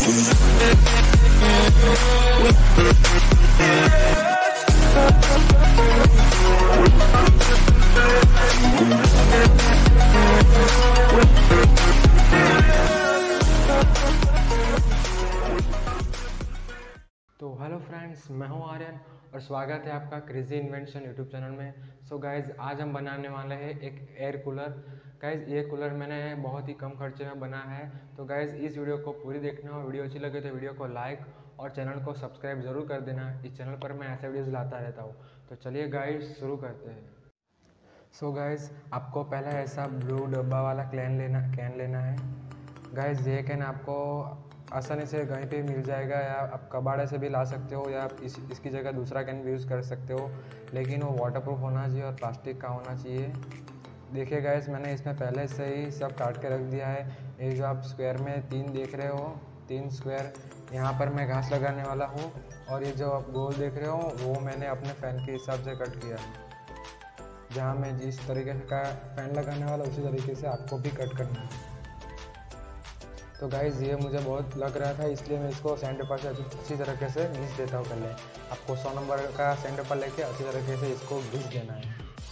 तो hello friends, मैं हूं आर्यन और स्वागत है आपका क्रेजी इन्वेंशन यूट्यूब चैनल में। सो गाइज़, आज हम बनाने वाले हैं एक एयर कूलर। गाइज़, ये कूलर मैंने बहुत ही कम खर्चे में बनाया है। तो गाइज़, इस वीडियो को पूरी देखना और वीडियो अच्छी लगे तो वीडियो को लाइक और चैनल को सब्सक्राइब ज़रूर कर देना। इस चैनल पर मैं ऐसे वीडियोज़ लाता रहता हूँ। तो चलिए गाइज़, शुरू करते हैं। सो गाइज़, आपको पहले ऐसा ब्लू डब्बा वाला कैन लेना है। गाइज़, ये कैन आपको आसानी से कहीं पे मिल जाएगा, या आप कबाड़े से भी ला सकते हो, या आप इसकी जगह दूसरा कैन भी यूज़ कर सकते हो, लेकिन वो वाटरप्रूफ होना चाहिए और प्लास्टिक का होना चाहिए। देखिए गाइस, मैंने इसमें पहले से ही सब काट के रख दिया है। ये जो आप स्क्वायर में 3 देख रहे हो, 3 स्क्वायर, यहाँ पर मैं घास लगाने वाला हूँ, और ये जो आप गोल देख रहे हो वो मैंने अपने फ़ैन के हिसाब से कट किया है। जहाँ मैं जिस तरीके का फ़ैन लगाने वाला उसी तरीके से आपको भी कट करना है। तो गाइज़, ये मुझे बहुत लग रहा था, इसलिए मैं इसको सैंड पेपर से अच्छी तरीके से घिस देता हूँ। पहले आपको 100 नंबर का सैंड पेपर लेके अच्छी तरीके से इसको घिस देना है।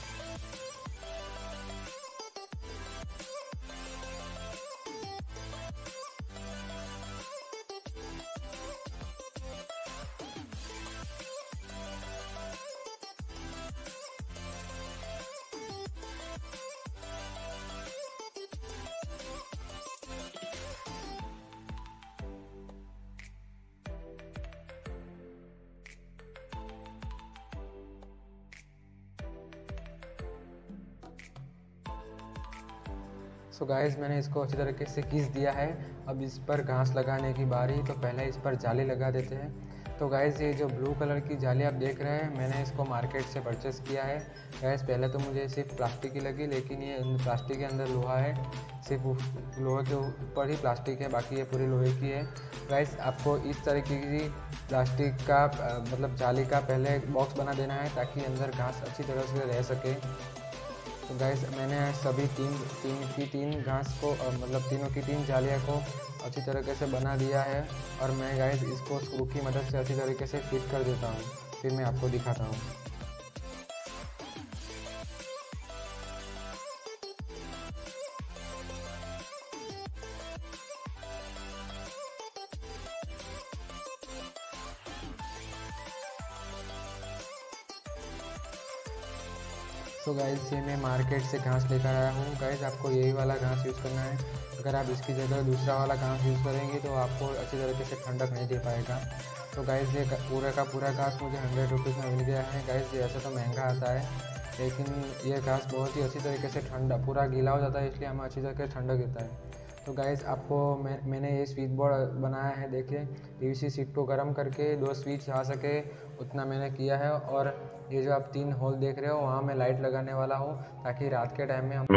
सो गाइज़, मैंने इसको अच्छी तरीके से घिस दिया है। अब इस पर घास लगाने की बारी, तो पहले इस पर जाली लगा देते हैं। तो गाइज़, ये जो ब्लू कलर की जाली आप देख रहे हैं, मैंने इसको मार्केट से परचेज़ किया है। गाइज़, पहले तो मुझे सिर्फ प्लास्टिक की लगी, लेकिन ये प्लास्टिक के अंदर लोहा है। सिर्फ लोहे के ऊपर ही प्लास्टिक है, बाकी ये पूरी लोहे की है। गाइज़, आपको इस तरीके की प्लास्टिक का मतलब जाली का पहले बॉक्स बना देना है, ताकि अंदर घास अच्छी तरह से रह सके। तो गाइस, मैंने सभी तीन घास को मतलब तीनों की 3 जालियाँ को अच्छी तरीके से बना दिया है, और मैं गाइस इसको स्क्रू की मदद से अच्छी तरीके से फिट कर देता हूँ। फिर मैं आपको दिखाता हूँ। तो गाइस, ये मैं मार्केट से घास लेकर आया हूँ। गाइस, आपको यही वाला घास यूज़ करना है। अगर आप इसकी जगह दूसरा वाला घास यूज़ करेंगे तो आपको अच्छी तरीके से ठंडक नहीं दे पाएगा। तो गाइस, ये पूरा का पूरा घास मुझे 100 रुपीज़ में मिल गया है। गाइस, ये ऐसा तो महंगा आता है, लेकिन ये घास बहुत ही अच्छी तरीके से ठंडा पूरा गीला हो जाता है, इसलिए हमें अच्छी तरीके से ठंडक देता है। तो गाइस, आपको मैंने ये स्विच बोर्ड बनाया है। देखिए, पीवीसी शीट को गर्म करके 2 स्विच आ सके उतना मैंने किया है, और ये जो आप 3 होल देख रहे हो, वहाँ मैं लाइट लगाने वाला हूँ, ताकि रात के टाइम में हम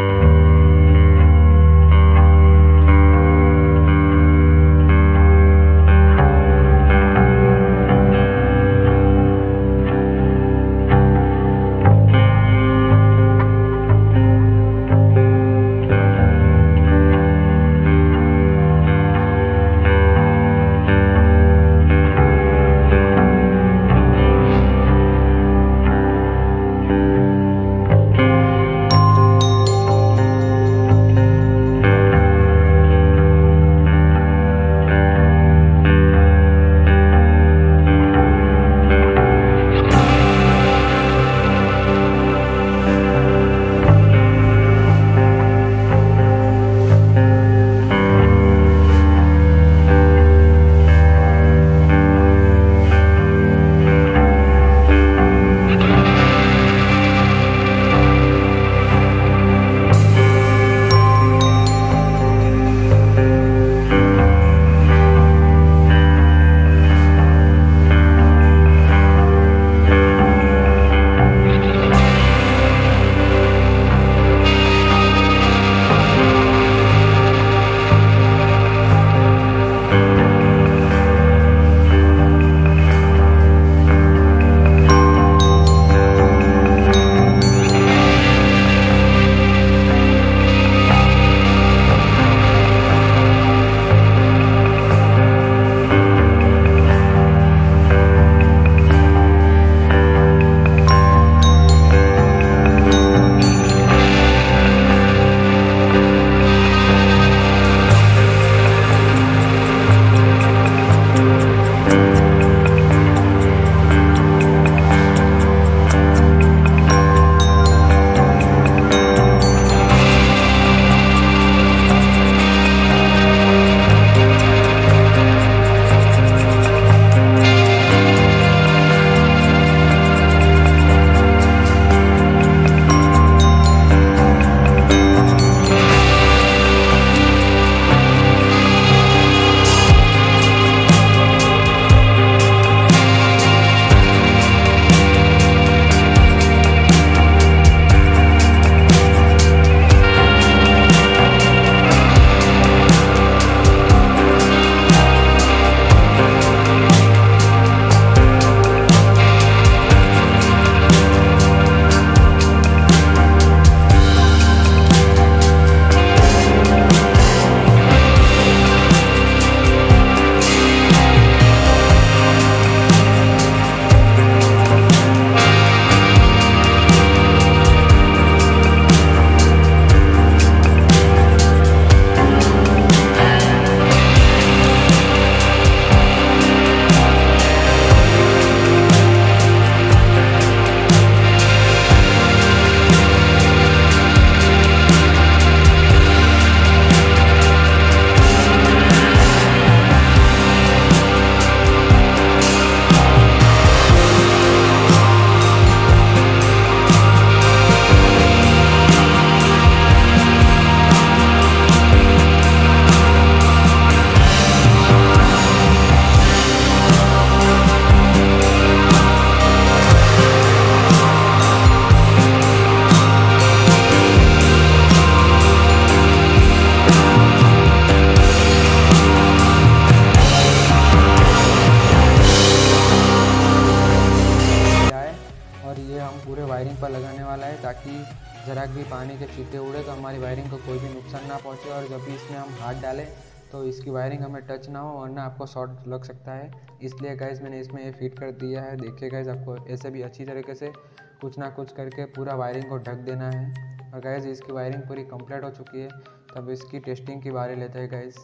ज़रा भी पानी के छींटे उड़े तो हमारी वायरिंग को कोई भी नुकसान ना पहुँचे, और जब भी इसमें हम हाथ डालें तो इसकी वायरिंग हमें टच ना हो, वरना आपको शॉर्ट लग सकता है। इसलिए गाइस मैंने इसमें ये फिट कर दिया है। देखिए गाइस, आपको ऐसे भी अच्छी तरीके से कुछ ना कुछ करके पूरा वायरिंग को ढक देना है। और गाइस इसकी वायरिंग पूरी कंप्लीट हो चुकी है, तब इसकी टेस्टिंग की बारी लेते हैं गाइस।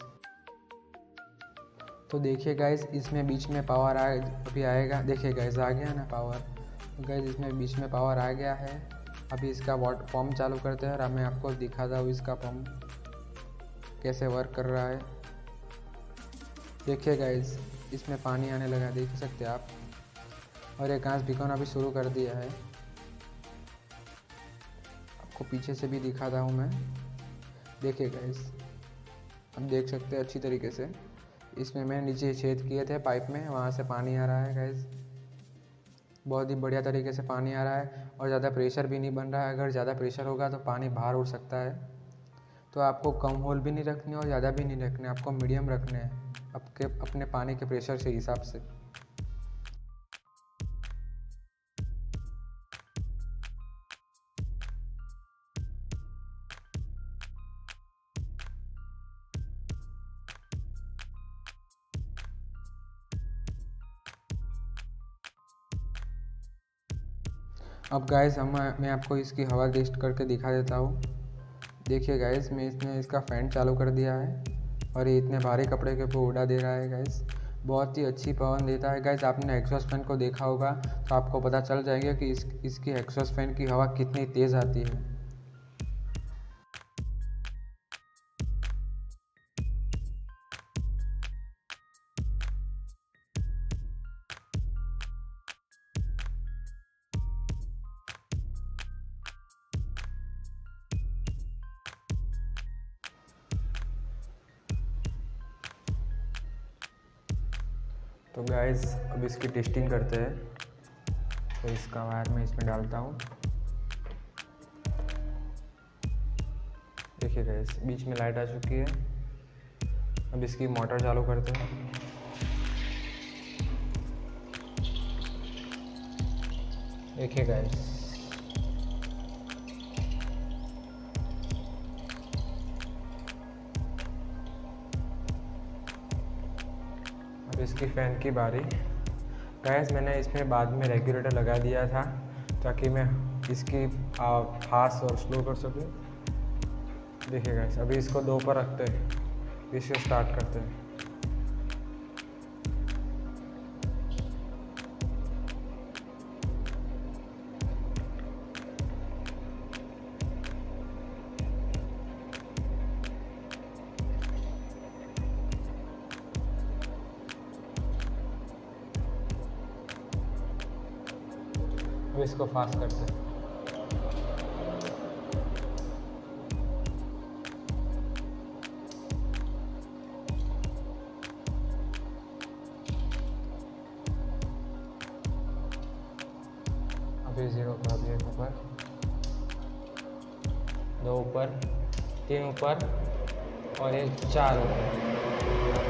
तो देखिए गाइस, इसमें बीच में पावर अभी आएगा। देखिए गाइस, आ गया ना पावर। तो गाइस इसमें बीच में पावर आ गया है। अभी इसका वाटर पंप चालू करते हैं और मैं आपको दिखाता हूँ इसका पंप कैसे वर्क कर रहा है। देखिए गाइस, इसमें पानी आने लगा, देख सकते हैं आप। और ये गैस भिगोना भी शुरू कर दिया है। आपको पीछे से भी दिखाता हूँ मैं। देखिए गाइस, अब देख सकते हैं अच्छी तरीके से। इसमें मैंने नीचे छेद किए थे पाइप में, वहाँ से पानी आ रहा है गाइस। बहुत ही बढ़िया तरीके से पानी आ रहा है और ज़्यादा प्रेशर भी नहीं बन रहा है। अगर ज़्यादा प्रेशर होगा तो पानी बाहर उड़ सकता है। तो आपको कम होल भी नहीं रखने और ज़्यादा भी नहीं रखने, आपको मीडियम रखने हैं अपने पानी के प्रेशर के हिसाब से। अब गाइस मैं आपको इसकी हवा टेस्ट करके दिखा देता हूँ। देखिए गाइस, मैं इसने इसका फ़ैन चालू कर दिया है और ये इतने भारी कपड़े के ऊपर उड़ा दे रहा है गाइस। बहुत ही अच्छी पवन देता है गाइस। आपने एग्जॉस्ट फैन को देखा होगा तो आपको पता चल जाएगा कि इसकी एग्जॉस्ट फैन की हवा कितनी तेज़ आती है। तो गाइस अब इसकी टेस्टिंग करते हैं। तो इसका वायर मैं इसमें डालता हूँ। देखिए गाइस, बीच में लाइट आ चुकी है। अब इसकी मोटर चालू करते हैं। देखिए गाइस, अब इसकी फ़ैन की बारी। गैस मैंने इसमें बाद में रेगुलेटर लगा दिया था ताकि मैं इसकी फास्ट और स्लो कर सकूं। देखिए गैस, अभी इसको 2 पर रखते हैं, इसको स्टार्ट करते हैं। अब इसको फास्ट करते हैं। अभी 0 पर, अभी 1 ऊपर, 2 ऊपर, 3 ऊपर और 4 ऊपर।